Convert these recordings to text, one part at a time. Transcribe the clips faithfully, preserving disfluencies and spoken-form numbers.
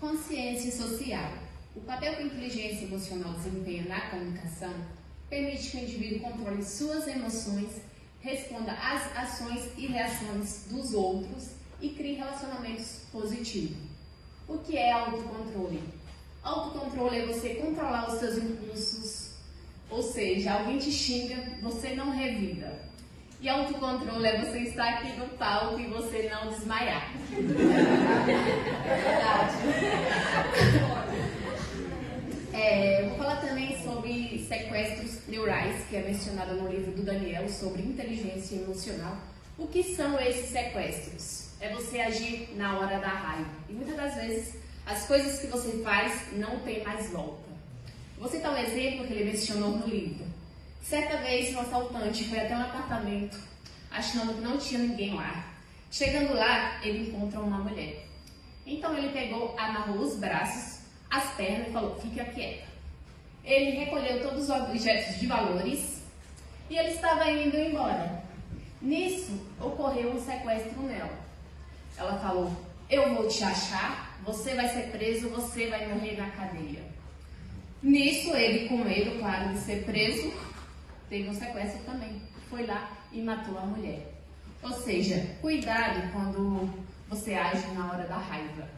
Consciência social. O papel que a inteligência emocional desempenha na comunicação permite que o indivíduo controle suas emoções, responda às ações e reações dos outros e crie relacionamentos positivos. O que é autocontrole? Autocontrole é você controlar os seus impulsos, ou seja, alguém te xinga, você não revida. E autocontrole é você estar aqui no palco e você não desmaiar. É verdade. É, eu vou falar também sobre sequestros neurais, que é mencionado no livro do Daniel sobre inteligência emocional. O que são esses sequestros? É você agir na hora da raiva. E muitas das vezes as coisas que você faz não tem mais volta. Vou citar um exemplo que ele mencionou no livro. Certa vez um assaltante foi até um apartamento achando que não tinha ninguém lá. Chegando lá, ele encontra uma mulher. Então ele pegou, amarrou os braços, as pernas e falou: fica quieta. Ele recolheu todos os objetos de valores e ele estava indo embora. Nisso, ocorreu um sequestro nela. Ela falou: eu vou te achar, você vai ser preso, você vai morrer na cadeia. Nisso, ele, com medo, claro, de ser preso, teve um sequestro também. Foi lá e matou a mulher. Ou seja, cuidado quando você age na hora da raiva.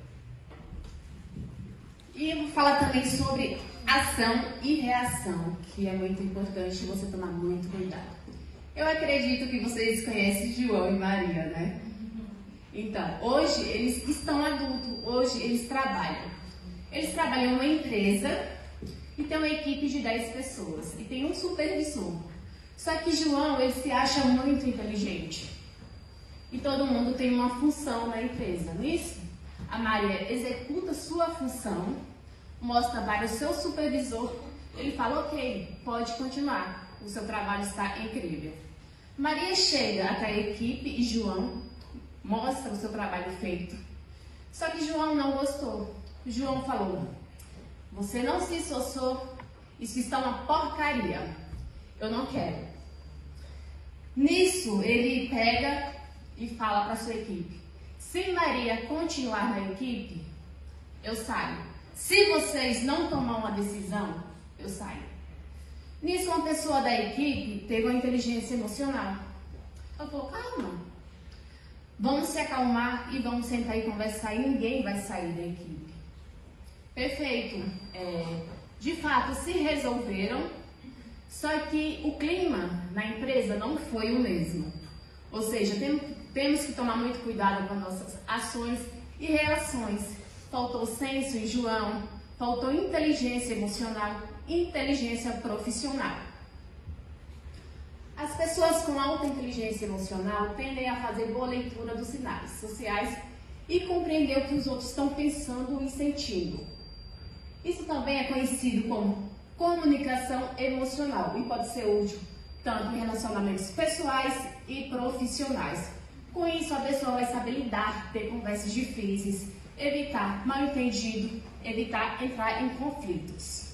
E eu vou falar também sobre ação e reação, que é muito importante você tomar muito cuidado. Eu acredito que vocês conhecem João e Maria, né? Então, hoje eles estão adultos, hoje eles trabalham. Eles trabalham em uma empresa e tem uma equipe de dez pessoas e tem um supervisor. Só que João, ele se acha muito inteligente e todo mundo tem uma função na empresa. Nisso, a Maria executa sua função, mostra para o seu supervisor, ele fala: ok, pode continuar, o seu trabalho está incrível. Maria chega até a equipe e João mostra o seu trabalho feito. Só que João não gostou. João falou: você não se esforçou, isso está uma porcaria, eu não quero. Nisso, ele pega e fala para a sua equipe: se Maria continuar na equipe, eu saio. Se vocês não tomar uma decisão, eu saio. Nisso, uma pessoa da equipe teve uma inteligência emocional. Ela falou: calma, vamos se acalmar e vamos sentar e conversar e ninguém vai sair da equipe. Perfeito. É, de fato, se resolveram, só que o clima na empresa não foi o mesmo. Ou seja, tem, temos que tomar muito cuidado com as nossas ações e reações. Faltou senso em João, faltou inteligência emocional, inteligência profissional. As pessoas com alta inteligência emocional tendem a fazer boa leitura dos sinais sociais e compreender o que os outros estão pensando e sentindo. Isso também é conhecido como comunicação emocional e pode ser útil tanto em relacionamentos pessoais e profissionais. Com isso, a pessoa vai saber lidar, ter conversas difíceis, evitar mal-entendido, evitar entrar em conflitos.